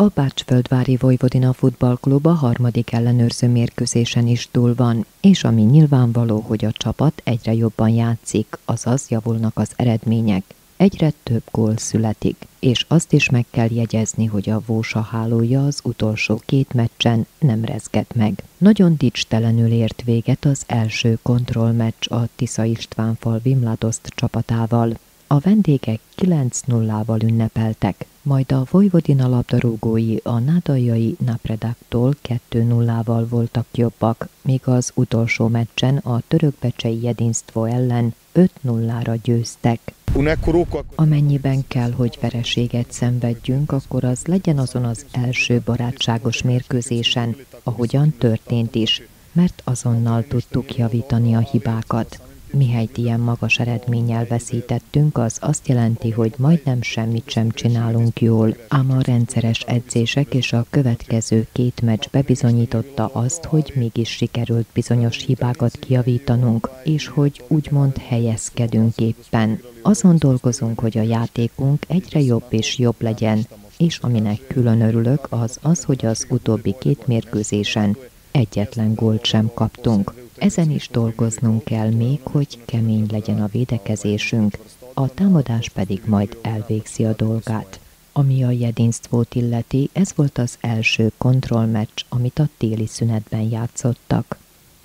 A Bácsföldvári Vojvodina futballklub a harmadik ellenőrző mérkőzésen is túl van, és ami nyilvánvaló, hogy a csapat egyre jobban játszik, azaz javulnak az eredmények. Egyre több gól születik, és azt is meg kell jegyezni, hogy a Vósa hálója az utolsó 2 meccsen nem rezgett meg. Nagyon dicstelenül ért véget az első kontrollmeccs a Tisza Istvánfal Vimladoszt csapatával. A vendégek 9-0-val ünnepeltek, majd a Vojvodina labdarúgói a nádaljai Napredaktól 2-0-val voltak jobbak, míg az utolsó meccsen a törökbecsei Jedinstvo ellen 5-0-ra győztek. Amennyiben kell, hogy vereséget szenvedjünk, akkor az legyen azon az első barátságos mérkőzésen, ahogyan történt is, mert azonnal tudtuk javítani a hibákat. Mihelyt ilyen magas eredménnyel veszítettünk, az azt jelenti, hogy majdnem semmit sem csinálunk jól, ám a rendszeres edzések és a következő 2 meccs bebizonyította azt, hogy mégis sikerült bizonyos hibákat kijavítanunk, és hogy úgymond helyezkedünk éppen. Azon dolgozunk, hogy a játékunk egyre jobb és jobb legyen, és aminek külön örülök, az, hogy az utóbbi 2 mérkőzésen egyetlen gólt sem kaptunk. Ezen is dolgoznunk kell még, hogy kemény legyen a védekezésünk, a támadás pedig majd elvégzi a dolgát. Ami a Jedinsztvót illeti, ez volt az első kontrollmeccs, amit a téli szünetben játszottak.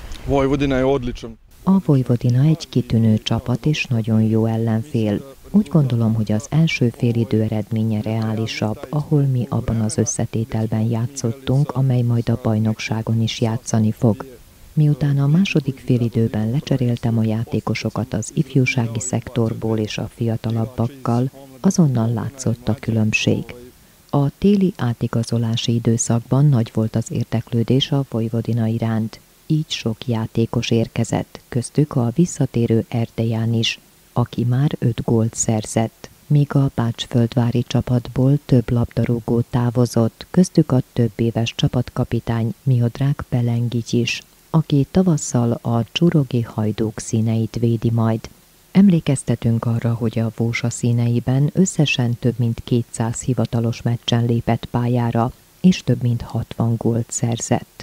A Vojvodina egy kitűnő csapat és nagyon jó ellenfél. Úgy gondolom, hogy az első félidő eredménye reálisabb, ahol mi abban az összetételben játszottunk, amely majd a bajnokságon is játszani fog. Miután a második félidőben lecseréltem a játékosokat az ifjúsági szektorból és a fiatalabbakkal, azonnal látszott a különbség. A téli átigazolási időszakban nagy volt az érdeklődés a Vojvodina iránt, így sok játékos érkezett, köztük a visszatérő Erdeján is, aki már 5 gólt szerzett. Míg a bácsföldvári csapatból több labdarúgó távozott, köztük a több éves csapatkapitány Miodrag Pelengics is, aki tavasszal a Csurogi Hajdúk színeit védi majd. Emlékeztetünk arra, hogy a Vósa színeiben összesen több mint 200 hivatalos meccsen lépett pályára, és több mint 60 gólt szerzett.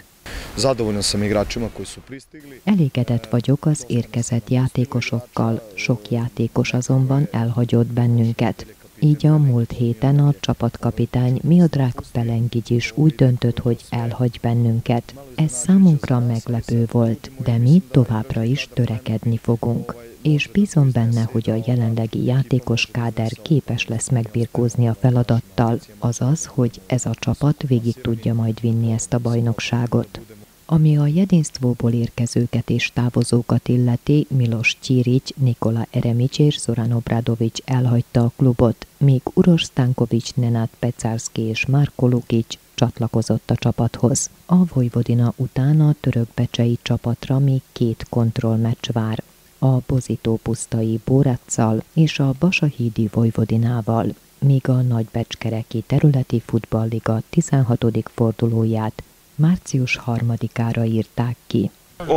Elégedett vagyok az érkezett játékosokkal, sok játékos azonban elhagyott bennünket. Így a múlt héten a csapatkapitány Miodrag Pelengics is úgy döntött, hogy elhagy bennünket. Ez számunkra meglepő volt, de mi továbbra is törekedni fogunk. És bízom benne, hogy a jelenlegi játékos káder képes lesz megbirkózni a feladattal, azaz, hogy ez a csapat végig tudja majd vinni ezt a bajnokságot. Ami a Jedinsztvóból érkezőket és távozókat illeti, Milos Csirics, Nikola Eremics és Zoran Obradovics elhagyta a klubot, míg Uroš Stankovics, Nenad Pecárszky és Marko Lukic csatlakozott a csapathoz. A Vojvodina után a törökbecsei csapatra még 2 kontrollmeccs vár, a Bozító-pusztai Boracccal és a Basahídi Vojvodinával, míg a Nagybecskereki területi futballliga 16. fordulóját március 3-ára írták ki.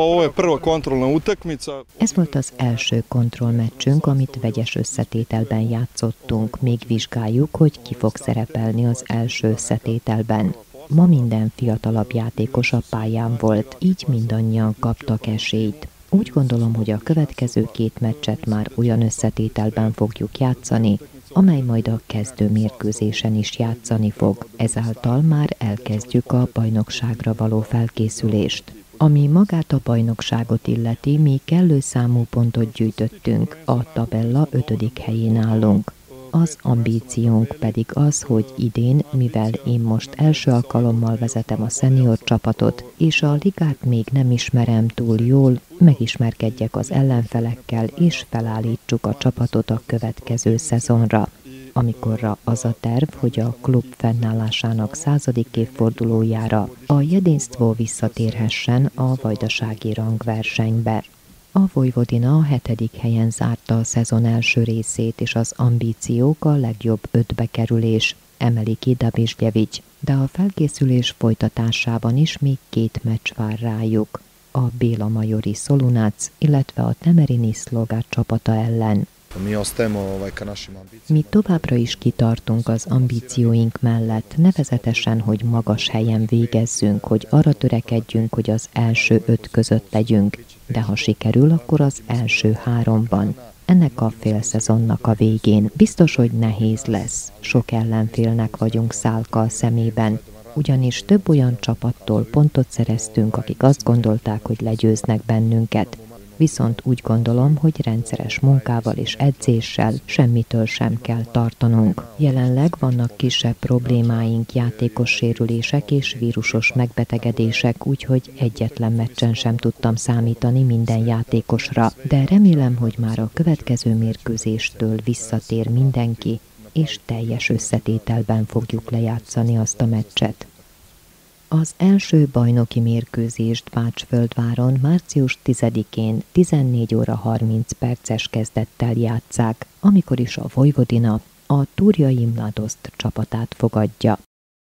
Ez volt az első kontrollmeccsünk, amit vegyes összetételben játszottunk, még vizsgáljuk, hogy ki fog szerepelni az első összetételben. Ma minden fiatalabb játékos a pályán volt, így mindannyian kaptak esélyt. Úgy gondolom, hogy a következő 2 meccset már olyan összetételben fogjuk játszani, amely majd a kezdő mérkőzésen is játszani fog. Ezáltal már elkezdjük a bajnokságra való felkészülést. Ami magát a bajnokságot illeti, mi kellő számú pontot gyűjtöttünk, a tabella 5. helyén állunk. Az ambíciónk pedig az, hogy idén, mivel én most első alkalommal vezetem a szenior csapatot, és a ligát még nem ismerem túl jól, megismerkedjek az ellenfelekkel, és felállítsuk a csapatot a következő szezonra, amikorra az a terv, hogy a klub fennállásának 100. évfordulójára a Jedinstvo visszatérhessen a vajdasági rangversenybe. A Vojvodina a 7. helyen zárta a szezon első részét, és az ambíciók a legjobb 5-be kerülés, emeli ki Dabizsgyevics, de a felkészülés folytatásában is még 2 meccs vár rájuk, a Béla Majori Szolunac, illetve a Temerini Szlogát csapata ellen. Mi továbbra is kitartunk az ambícióink mellett, nevezetesen, hogy magas helyen végezzünk, hogy arra törekedjünk, hogy az első 5 között legyünk, de ha sikerül, akkor az első 3-ban. Ennek a félszezonnak a végén biztos, hogy nehéz lesz. Sok ellenfélnek vagyunk szálka szemében, ugyanis több olyan csapattól pontot szereztünk, akik azt gondolták, hogy legyőznek bennünket. Viszont úgy gondolom, hogy rendszeres munkával és edzéssel semmitől sem kell tartanunk. Jelenleg vannak kisebb problémáink, játékos sérülések és vírusos megbetegedések, úgyhogy egyetlen meccsen sem tudtam számítani minden játékosra, de remélem, hogy már a következő mérkőzéstől visszatér mindenki, és teljes összetételben fogjuk lejátszani azt a meccset. Az első bajnoki mérkőzést Bácsföldváron március 10-én 14 óra 30 perces kezdettel játsszák, amikor is a Vojvodina a Turjai Mladost csapatát fogadja.